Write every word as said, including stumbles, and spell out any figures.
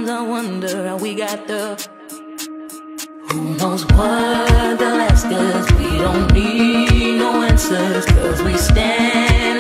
Sometimes I wonder how we got there. Who knows what they'll ask us? We don't need no answers, cause we stand